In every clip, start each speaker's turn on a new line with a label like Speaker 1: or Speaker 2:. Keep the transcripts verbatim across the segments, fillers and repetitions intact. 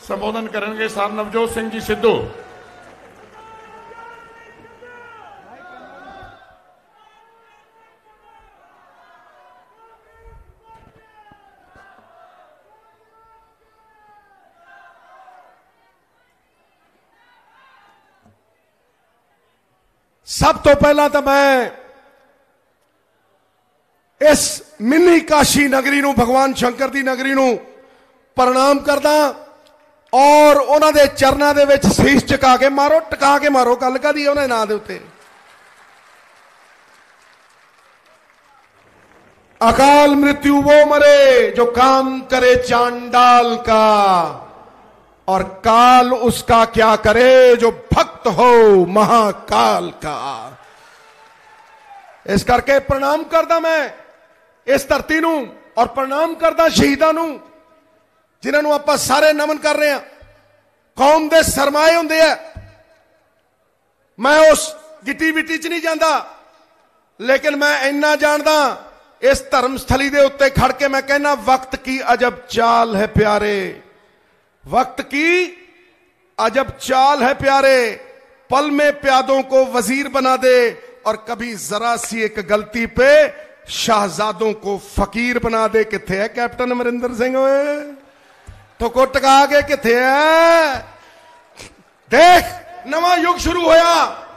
Speaker 1: संबोधन करेंगे सर नवजोत सिंह जी सिद्धू।
Speaker 2: सब तो पहला तो मैं इस मिनी काशी नगरी नूं, भगवान शंकर दी नगरी नूं प्रणाम करदा और उन्हां दे चरनां दे विच सीस झुका के मारो, टका के मारो। गल कादी उन्हां दे नां दे उत्ते। अकाल मृत्यु वो मरे जो काम करे चांडाल का, और काल उसका क्या करे जो भक्त हो महाकाल का। इस करके प्रणाम करदा मैं इस धरती नूं और प्रणाम करदा शहीदां नूं जिन्हां नूं आपां सारे नमन कर रहे हैं। कौम दे सरमाए हुंदे आ। मैं उस गिट्टी विट्टी च नहीं जांदा, लेकिन मैं इन्ना जानदा इस धर्मस्थली दे उत्ते खड़ के मैं कहना, वक्त की अजब चाल है प्यारे, वक्त की अजब चाल है प्यारे। पल में प्यादों को वजीर बना दे और कभी जरा सी एक गलती पे शाहजादों को फकीर बना दे। किथे है कैप्टन अमरिंदर सिंह? तो को टका के किथे है? देख नवा युग शुरू होया।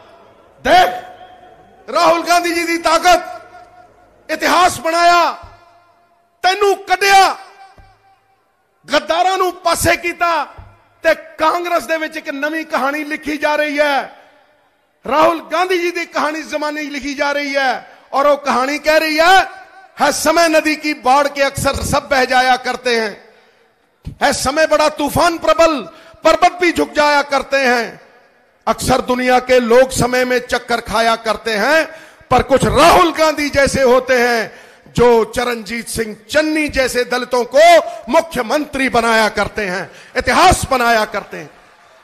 Speaker 2: देख राहुल गांधी जी की ताकत, इतिहास बनाया, तेनू कढ़िया, गद्दारां नू पासे कीता ते कांग्रेस दे विच एक नवी कहानी लिखी जा रही है। राहुल गांधी जी की कहानी जमाने लिखी जा रही है और वो कहानी कह रही है, है समय नदी की बाढ़ के अक्सर सब बह जाया करते हैं, है समय बड़ा तूफान प्रबल पर्वत भी झुक जाया करते हैं, अक्सर दुनिया के लोग समय में चक्कर खाया करते हैं, पर कुछ राहुल गांधी जैसे होते हैं जो चरणजीत सिंह चन्नी जैसे दलितों को मुख्यमंत्री बनाया करते हैं, इतिहास बनाया करते हैं।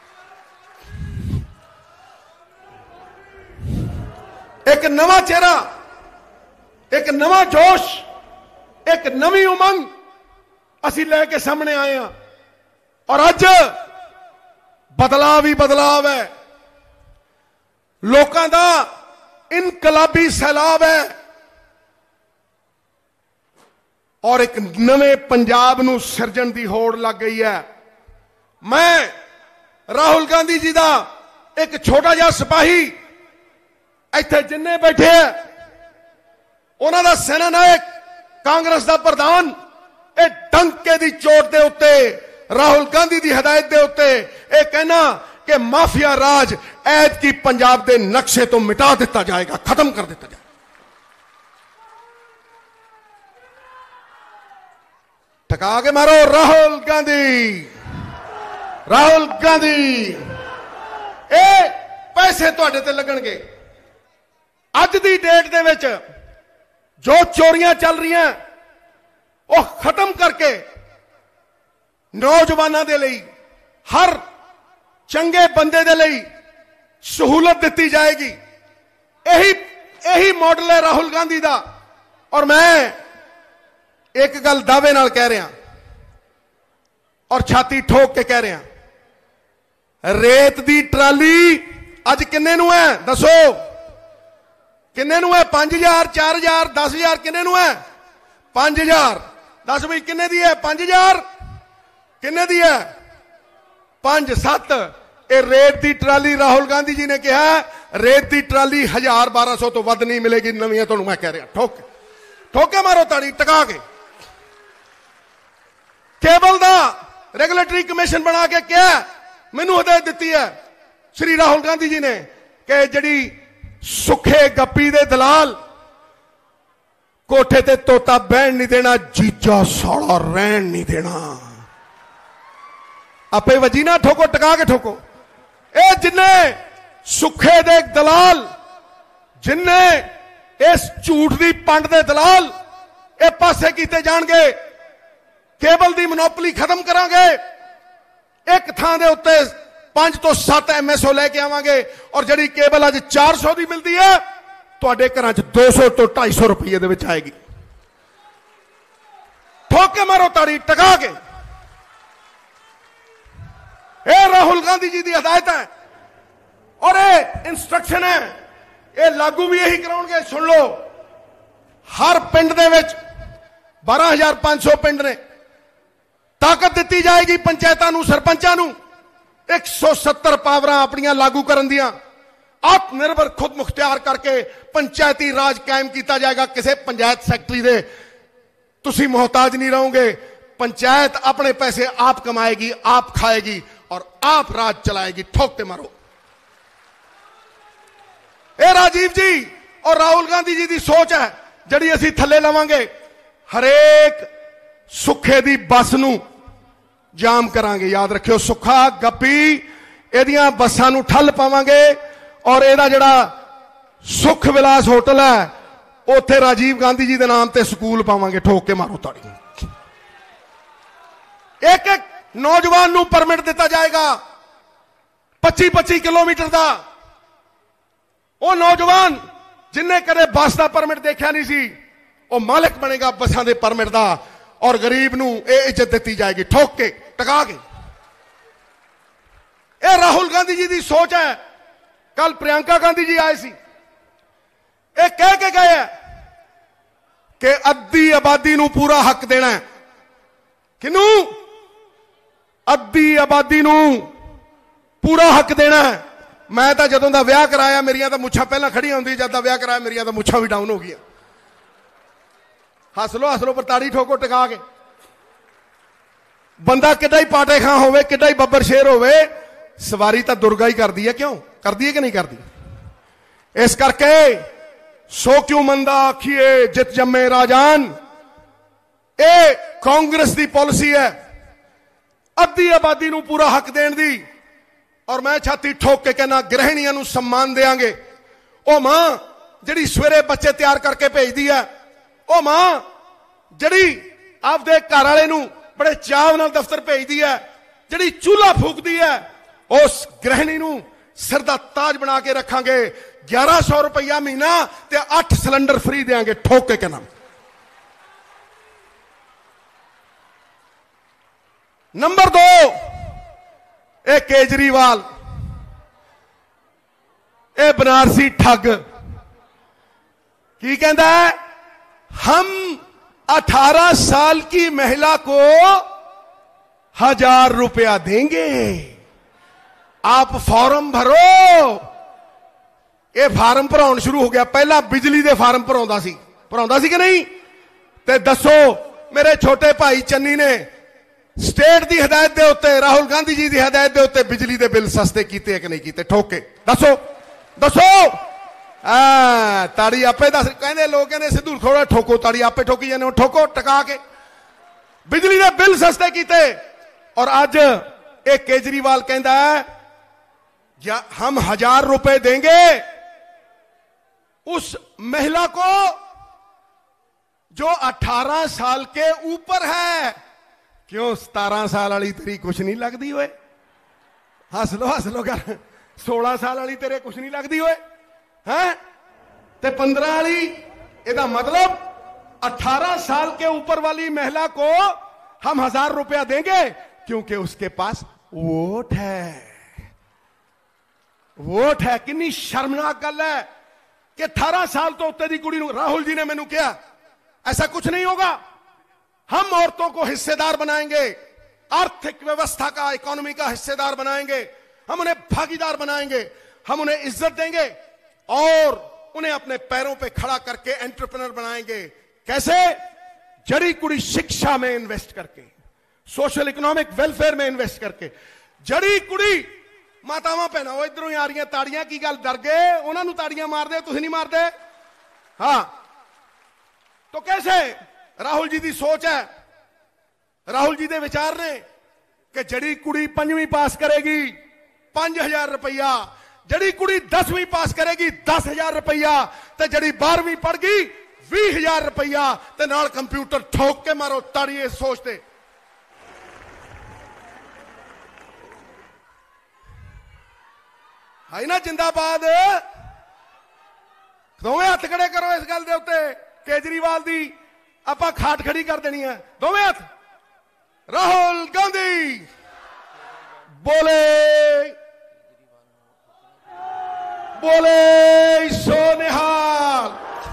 Speaker 2: एक नवा चेहरा, एक नवा जोश, एक नवी उमंग असी लेके सामने आए हैं और अज बदलाव ही बदलाव है। लोकां दा इनकलाबी सैलाब है और एक नवे पंजाब नू सिरजन दी होड़ लग गई है। मैं राहुल गांधी जी दा एक छोटा जिहा सिपाही इत्थे जिन्ने बैठे हैं, उन्हां दा सेना नायक, कांग्रेस दा प्रधान, ए डंके दी चोट दे उत्ते राहुल गांधी दी हिदायत दे उत्ते ए कहना कि माफिया राज ऐद की पंजाब दे नक्शे तो मिटा दिता जाएगा, खत्म कर दिता जाएगा। टका के मारो राहुल गांधी, राहुल गांधी। ए पैसे तुहाडे ते लगणगे। अज दी डेट दे विच जो चोरियां चल रही हैं वो खत्म करके नौजवानों दे लई, हर चंगे बंदे दे लई सहूलत दी जाएगी। यही यही मॉडल है राहुल गांधी दा। और मैं एक गल दावे नाल कह रहा और छाती ठोक के कह रहा, रेत दी ट्राली अज किन्ने नू है दसो? किन्ने नू है? पांच हजार, चार हजार, दस हजार, किन्ने नू है? पांच हजार। दस भाई किन्ने दी है? पांच हजार। किन्ने दी है? पांच सत्त। ए रेत दी ट्राली राहुल गांधी जी ने कहा रेत दी ट्राली हजार बारह सौ तो वध नहीं मिलेगी नवी। तो मैं कह रहा ठोक ठोके मारो ताड़ी टका के। केबल दा रेगुलेटरी कमीशन बना के क्या मैनू हिदायत दी है श्री राहुल गांधी जी ने कि जड़ी सुखे गप्पी दे दलाल कोठे ते तोता बहन नहीं देना, जीजा साड़ा रहन नहीं देना। आपे वजी ना ठोको, टका के ठोको। ए जिन्ने सुखे दे दलाल, जिन्ने इस झूठ दी पंड दे दलाल ए पासे कीते जाणगे। केबल दी मोनोपली खत्म करांगे। एक थां दे उत्ते पांच तो सत्त एम एस ओ लेके आवांगे और जड़ी केबल अज चार सौ दी मिलती है तुहाडे घरां च दो सौ तो ढाई सौ रुपये दे विच आएगी। ठोक के मारो ताड़ी टका के। राहुल गांधी जी की हदायत है और ये इंस्ट्रक्शन है, ये लागू भी यही कराउणगे। सुन लो, हर पिंड दे विच बारह हजार पांच सौ पिंड ने, ताकत दी जाएगी पंचायतां नूं, सरपंचां नूं एक सौ सत्तर पावरां अपनियां लागू करन दियां। आत्मनिर्भर खुद मुख्तियार करके पंचायती राज कायम किया जाएगा। किसी पंचायत सैकटरी दे तुसी मोहताज नहीं रहोगे। पंचायत अपने पैसे आप कमाएगी, आप खाएगी और आप राज चलाएगी। ठोकते मारो। ए राजीव जी और राहुल गांधी जी की सोच है जिहड़ी असीं थल्ले लवांगे। हरेक सुखे दी बस नूं जाम करांगे। याद रखियो, सुखा गप्पी इहदियां बसां नूं ठल पावांगे और इहदा जिहड़ा सुख विलास होटल है उत्थे राजीव गांधी जी के नाम ते स्कूल पावांगे। ठोक के मारो ताड़ी। एक एक नौजवान नूं परमिट दिता जाएगा पच्ची पच्ची किलोमीटर का। वो नौजवान जिन्हें कदे बस का परमिट देखा नहीं सी, वो मालिक बनेगा बसां दे परमिट का और गरीब नूं ये इज्जत दी जाएगी। ठोक के टका के। ये राहुल गांधी जी की सोच है। कल प्रियंका गांधी जी आए सी, ये कह के गए हैं कि अद्धी आबादी नूं पूरा हक देना है। किनू? अद्धी आबादी नूं पूरा हक देना है। मैं तो जदों दा विआह कराया मेरियां तो मुछां पहला खड़ियां होंदी, जद दा विआह कराया मेरियां तो मुछां भी डाउन हो गई। हस लो हस लो पर ताड़ी ठोको टिका के। बंदा किड्डा ही पाटे खां होवे, किड्डा ही बब्बर शेर होवे, सवारी तो दुर्गा ही करती है। क्यों करती है कि नहीं करती? इस करके सो क्यों मंदा आखिए जित जम्मे राजान। ए कांग्रेस की पॉलिसी है अद्धी आबादी नूं पूरा हक देण दी। और मैं छाती ठोक के कहना गृहिणियां नूं सम्मान देंगे। ओ मां जिहड़ी सवेरे बच्चे तैयार करके भेजदी है, ओ मां जिहड़ी आपदे घर वाले नूं बड़े चाव नाल दफ्तर भेजदी है, जिहड़ी चूल्हा फूकदी है, उस गृहिणी नूं सिर दा ताज बना के रखांगे। ग्यारह सौ रुपया महीना ते अठ सिलेंडर फ्री देंगे। ठोक के कहना। नंबर दो, ए केजरीवाल, ए बनारसी ठग की कहता है, हम अठारह साल की महिला को हजार रुपया देंगे, आप फॉर्म भरो। ये फार्म भराउण शुरू हो गया। पहला बिजली दे फार्म भराउंदा सी, भराउंदा सी कि नहीं? ते दसो मेरे छोटे भाई चन्नी ने स्टेट की हदायत के उत्ते, राहुल गांधी जी की हदायत के उत्ते बिजली के बिल सस्ते किए है कि नहीं किए? ठोक के दसो दसो। आ, ताड़ी आपे दस। कहते लोग कहते सिद्धू थोड़ा ठोको, ताड़ी आपे ठोकी जाने। ठोको टका के। बिजली के बिल सस्ते किए। और अज एक केजरीवाल कहता है या हम हजार रुपए देंगे उस महिला को जो अठारह साल के ऊपर है। क्यों सतारह साल वाली तेरी कुछ नहीं लगती हुए? हस लो हस लो कर। सोलह साल वाली तेरे कुछ नहीं लगती हुए हैं? ते पंद्रह वाली। ਇਹਦਾ मतलब अठारह साल के ऊपर वाली महिला को हम हजार रुपया देंगे क्योंकि उसके पास वोट है। वोट है। कितनी शर्मनाक गल है कि अठारह साल तो उत्ते दी कुड़ी नूं। राहुल जी ने मैनू कहा ऐसा कुछ नहीं होगा, हम औरतों को हिस्सेदार बनाएंगे, आर्थिक व्यवस्था का, इकोनॉमी का हिस्सेदार बनाएंगे, हम उन्हें भागीदार बनाएंगे, हम उन्हें इज्जत देंगे और उन्हें अपने पैरों पे खड़ा करके एंटरप्रेन्योर बनाएंगे। कैसे? जड़ी कुड़ी शिक्षा में इन्वेस्ट करके, सोशल इकोनॉमिक वेलफेयर में इन्वेस्ट करके। जड़ी कुड़ी मातावां भैणां वो इधरों ही आ रही ताड़ियां की गल डर गए, उन्होंने ताड़ियां मार दे, तुसीं नहीं मारदे? हाँ तो कैसे? राहुल जी की सोच है, राहुल जी के विचार ने कि जड़ी कुड़ी पंजवीं पास करेगी पांच हजार रुपया, जड़ी कुड़ी दसवीं पास करेगी दस हजार रुपया, तो जड़ी बारहवीं पढ़ गई भी हजार रुपया, तो नाल कंप्यूटर। ठोक के मारो ताड़िए सोचते। है ना जिंदाबाद? दोवें हथ खड़े करो इस गल दे उत्ते। केजरीवाल दी आपां खाट खड़ी कर देनी है। दोवें हथ। राहुल गांधी बोले बोले सो निहाल।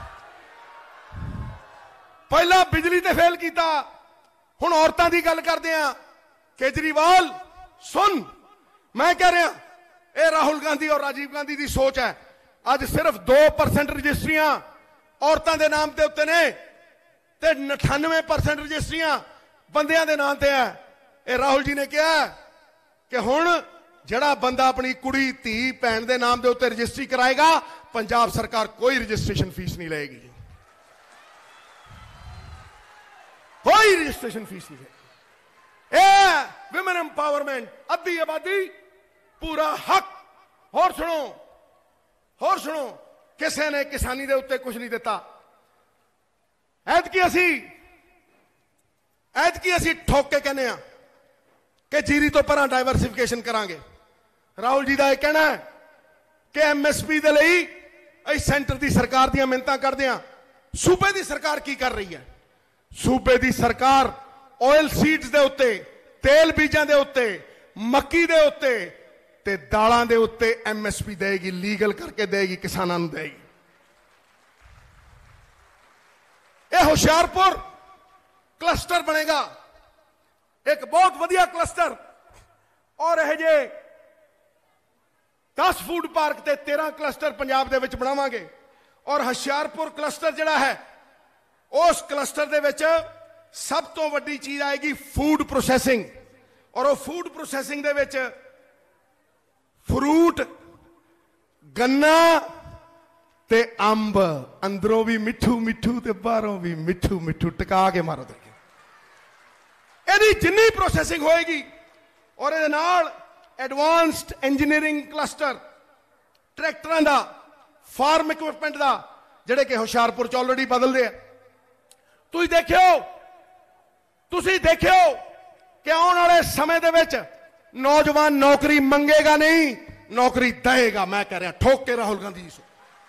Speaker 2: पहला बिजली ते फेल किया, हुण औरतां दी गल करदे आ। केजरीवाल सुन, मैं कह रहा यह राहुल गांधी और राजीव गांधी की सोच है। अज सिर्फ दो परसेंट रजिस्ट्रियां औरतों के नाम के उत्ते ने ते अठानवे परसेंट रजिस्ट्रियां बंदियां के नाम से है। यह राहुल जी ने कहा कि हुण जिहड़ा बंदा अपनी कुड़ी धी भैन के नाम के उत्ते रजिस्ट्री कराएगा, पंजाब सरकार कोई रजिस्ट्रेशन फीस नहीं लेगी, कोई रजिस्ट्रेशन फीस नहीं लेगी। ए विमेन एम्पावरमेंट, अद्धी आबादी पूरा हक। होर सुनो, होर सुनो, किसी ने किसानी के उत्ते कुछ नहीं दिता। ऐतकी असी ऐतकी असी ठोक के कहने कि जीरी तो पर डाइवर्सिफिकेशन करांगे। राहुल जी का यह कहना है कि एम एस पी के लिए अस सेंटर की सरकार दी मिन्नतां करदे हां। सूबे की सरकार की कर रही है? सूबे की सरकार ऑयल सीड्स के उत्ते, तेल बीजां के उत्ते, मक्की के उत्ते ते दालां दे उत्ते एम एस पी देगी, लीगल करके देगी, किसानां नूं देगी। यह होशियारपुर क्लस्टर बनेगा, एक बहुत वधिया क्लस्टर। और यह जे दस फूड पार्क ते तेरह क्लस्टर पंजाब दे विच बनावांगे। और होशियारपुर क्लस्टर जिहड़ा है, उस क्लस्टर दे विच सब तो वड्डी चीज आएगी फूड प्रोसैसिंग। और वो फूड प्रोसैसिंग दे विच फ्रूट, गन्ना ते अंब, अंदरों भी मिठू मिठू ते बाहरों भी मिठू मिठू, टिका के मारो देखिए। यदि जिन्नी प्रोसैसिंग होएगी और ये नाल एडवांस्ड इंजीनियरिंग क्लस्टर, ट्रैक्टरां दा, फार्म इक्विपमेंट दा, जिहड़े कि होशियारपुर च ऑलरेडी बदलदे आ। तुसीं देखियो तुसीं देखियो कि आने वाले समय दे विच नौजवान नौकरी मंगेगा नहीं, नौकरी देगा। मैं कह रहा ठोक के राहुल गांधी जी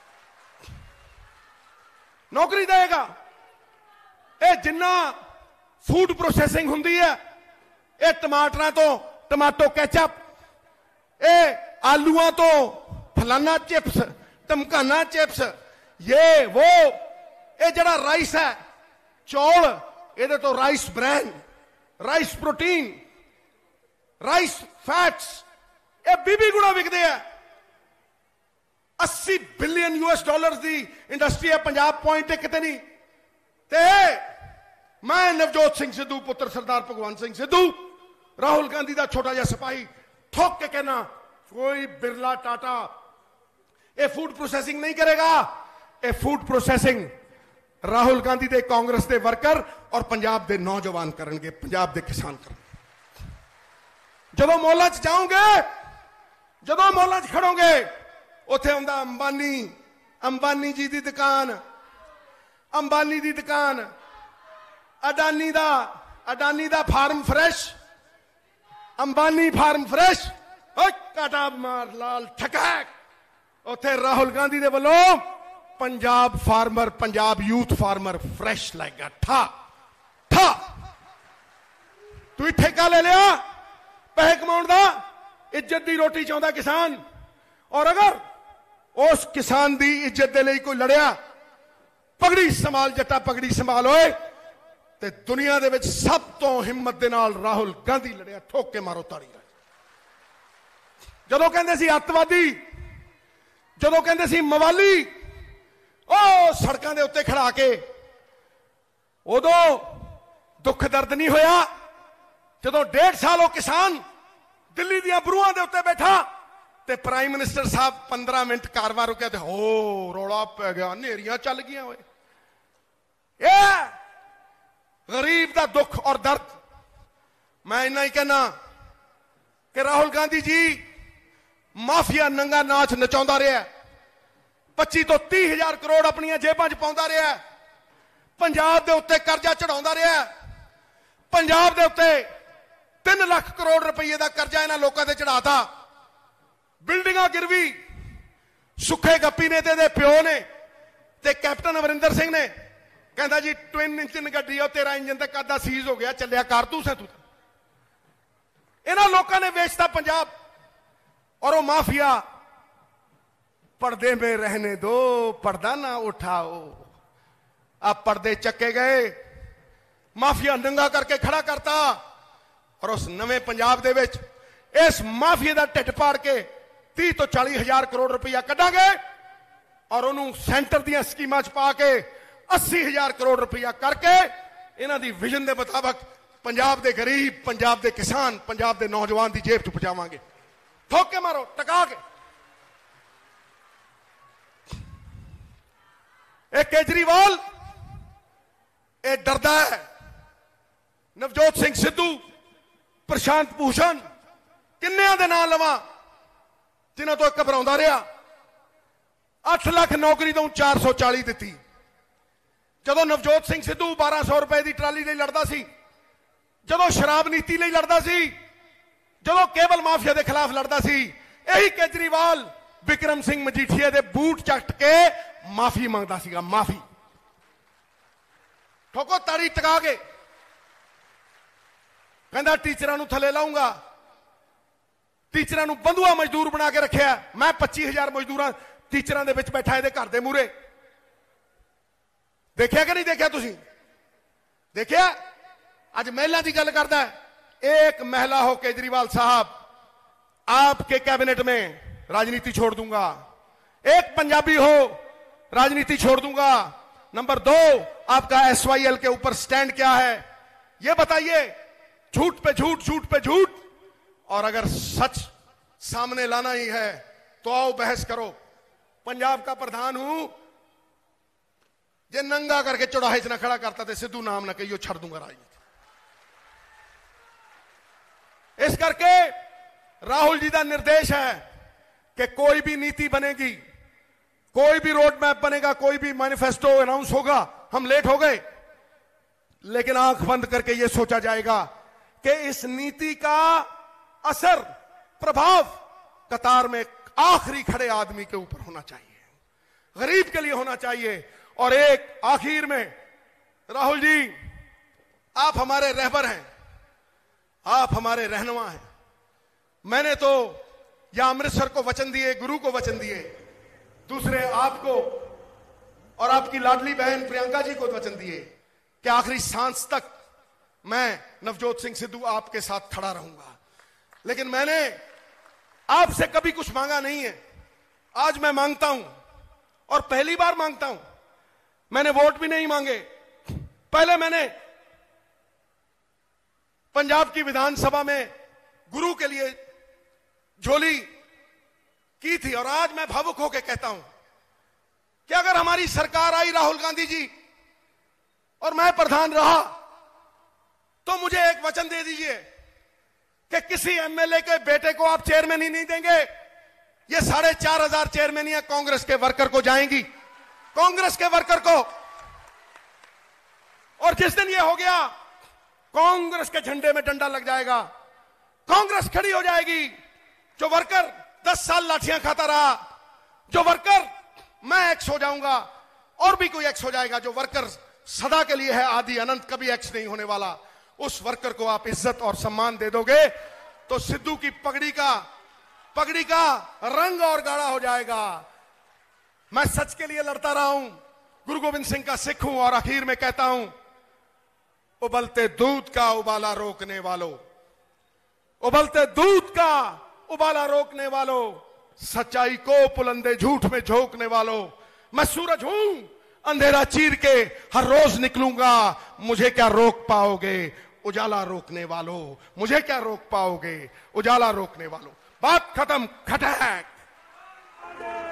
Speaker 2: नौकरी देगा। ये जिन्ना फूड प्रोसैसिंग हुंदी है, ये टमाटरां तो टमाटो कैचअप, ये आलूआं तो फलाना चिप्स, टमकाना चिप्स, ये वो, ये जड़ा राइस है, चौल, ये तो rice bran, rice protein, rice fats, ये बीबी गुणा विकते हैं। अस्सी बिलियन यूएस डॉलर की इंडस्ट्री है पंजाब, पॉइंट एक ते नहीं। ते मैं नवजोत सिंह सिद्धू, पुत्र सरदार भगवंत सिंह सिद्धू, राहुल गांधी का छोटा जिहा सिपाही, ठोक के कहना कोई बिरला टाटा ये फूड प्रोसैसिंग नहीं करेगा। ये फूड प्रोसैसिंग राहुल गांधी दे, कांग्रेस के वर्कर और पंजाब के नौजवान करेंगे, पंजाब के किसान करेंगे। जदों मॉलां च जाओगे, जदों मॉलां च खड़ोगे, उत्थे आउंदा अंबानी, अंबानी जी की दुकान, अंबानी की दुकान, अडानी दा, अडानी दा farm fresh, Ambani farm fresh, काटा मार लाल ठकैक। उत्थे राहुल गांधी दे वल्लों Punjab farmer, Punjab youth farmer fresh लगेगा। ठा ठा तू ठेका ले लिया पैसे कमाउण दा, इज्जत दी रोटी चाहुंदा किसान। और अगर उस किसान दी इज्जत दे लई कोई लड़िया, पगड़ी संभाल जट्टा, पगड़ी संभाल होए, ते दुनिया दे विच सब तो हिम्मत दे नाल राहुल गांधी लड़िया। ठोक के मारो ताड़ी। जदों कहंदे सी अतवादी, जदों कहंदे सी मवाली, ओ सड़कां दे उत्ते खड़ा के, उदों दुख दर्द नहीं होया। जदों डेढ़ साल वो किसान दिल्ली दियां बरूआं दे उत्ते बैठा ते प्राइम मिनिस्टर साहब पंद्रह मिनट कारवां रुकिया ते हो रौला पै गया, नेरियां चल गईयां। होए ये गरीब दा दुख और दर्द। मैं इन्ना ही कहना कि राहुल गांधी जी माफिया नंगा नाच नचाउंदा रहा, पच्ची तो तीह हजार करोड़ अपनियां जेबां च पाउंदा रहा, पंजाब दे उत्ते कर्जा चढ़ाउंदा रहा, पंजाब दे उत्ते तीन लाख करोड़ रुपये का कर्जा इन्हां लोकां ते चढ़ाता, बिल्डिंगां गिरवी। सुखे गप्पी ने ते प्यो ने ते कैप्टन अमरिंदर सिंह ने कहता जी ट्विन इंजन गड्डी है, तेरा इंजन तो कदा सीज हो गया, चलिया कारतूस है तू। इन्हां लोकां ने वेचता पंजाब। और वो माफिया पर्दे में रहने दो, पर्दा ना उठाओ। अब पर्दे चक्के गए, माफिया नंगा करके खड़ा करता और उस नवे पंजाब दे विच इस माफिया दा ढिड पाड़ के तीस तो चालीस हजार करोड़ रुपया कढ़ांगे और उन्होंने सेंटर दियां स्कीमां च पा के अस्सी हजार करोड़ रुपया करके इन्हां दी विजन दे मुताबिक पंजाब दे गरीब, पंजाब दे किसान, पंजाब दे नौजवान दी जेब च पहुंचावांगे। ठोक के मारो, टका के। ए केजरीवाल ए डरदा है। नवजोत सिंह सिद्धू, प्रशांत भूषण, किन्नियां दे नाम लवां जिन्हां तो घबराउंदा रहा। अठ लाख नौकरी तो चार सौ चाली दी। जदों नवजोत सिंह सिद्धू बारह सौ रुपए की ट्राली लिए लड़ता सी, जदों शराब नीति लिए लड़ता सी, जदों केबल माफिया के खिलाफ लड़ता सी, यही केजरीवाल विक्रम सिंह मजीठिया के बूट चट के माफी मांगता सीगा। माफी ठोको तारी टका के। कहता टीचरां नूं थले लाऊंगा, टीचरां नूं बंधुआ मजदूर बना के रखिया। मैं पच्चीस हजार मजदूर टीचरां दे विच बैठा इहदे घर दे मूहरे। देखिया कि नहीं देखिया? तुसीं देखिया? अज महिला की गल करदा है। एक महिला हो केजरीवाल साहब, आपके कैबिनेट में राजनीति छोड़ दूंगा। एक पंजाबी हो, राजनीति छोड़ दूंगा। नंबर दो, आपका एस वाई एल के ऊपर स्टैंड क्या है यह बताइए। झूठ पे झूठ, झूठ पे झूठ। और अगर सच सामने लाना ही है तो आओ बहस करो। पंजाब का प्रधान हूं, जे नंगा करके चौराहे च ना खड़ा करता तो सिद्धू नाम ना कहियो, छड़ दूंगा राजनीति। इस करके राहुल जी का निर्देश है कि कोई भी नीति बनेगी, कोई भी रोड मैप बनेगा, कोई भी मैनिफेस्टो अनाउंस होगा, हम लेट हो गए लेकिन आंख बंद करके यह सोचा जाएगा कि इस नीति का असर, प्रभाव कतार में आखिरी खड़े आदमी के ऊपर होना चाहिए, गरीब के लिए होना चाहिए। और एक आखिर में, राहुल जी आप हमारे रहबर हैं, आप हमारे रहनुमा हैं। मैंने तो या अमृतसर को वचन दिए, गुरु को वचन दिए, दूसरे आपको और आपकी लाडली बहन प्रियंका जी को वचन दिए कि आखिरी सांस तक मैं नवजोत सिंह सिद्धू आपके साथ खड़ा रहूंगा। लेकिन मैंने आपसे कभी कुछ मांगा नहीं है। आज मैं मांगता हूं और पहली बार मांगता हूं। मैंने वोट भी नहीं मांगे। पहले मैंने पंजाब की विधानसभा में गुरु के लिए झोली की थी और आज मैं भावुक होकर कहता हूं कि अगर हमारी सरकार आई, राहुल गांधी जी, और मैं प्रधान रहा, तो मुझे एक वचन दे दीजिए कि किसी एमएलए के बेटे को आप चेयरमैन ही नहीं देंगे। ये साढ़े चार हजार चेयरमैनियां कांग्रेस के वर्कर को जाएंगी, कांग्रेस के वर्कर को। और जिस दिन ये हो गया, कांग्रेस के झंडे में डंडा लग जाएगा, कांग्रेस खड़ी हो जाएगी। जो वर्कर दस साल लाठियां खाता रहा, जो वर्कर, मैं एक्स हो जाऊंगा और भी कोई एक्स हो जाएगा, जो वर्कर सदा के लिए है, आदि अनंत, कभी एक्स नहीं होने वाला, उस वर्कर को आप इज्जत और सम्मान दे दोगे तो सिद्धू की पगड़ी का पगड़ी का रंग और गाढ़ा हो जाएगा। मैं सच के लिए लड़ता रहा हूं, गुरु गोविंद सिंह का सिख हूं और आखिर में कहता हूं, उबलते दूध का उबाला रोकने वालों, उबलते दूध का उबाला रोकने वालों, सच्चाई को पुलंदे झूठ में झोंकने वालों, मैं सूरज हूं, अंधेरा चीर के हर रोज निकलूंगा, मुझे क्या रोक पाओगे उजाला रोकने वालों, मुझे क्या रोक पाओगे उजाला रोकने वालों। बात खत्म। खटैक।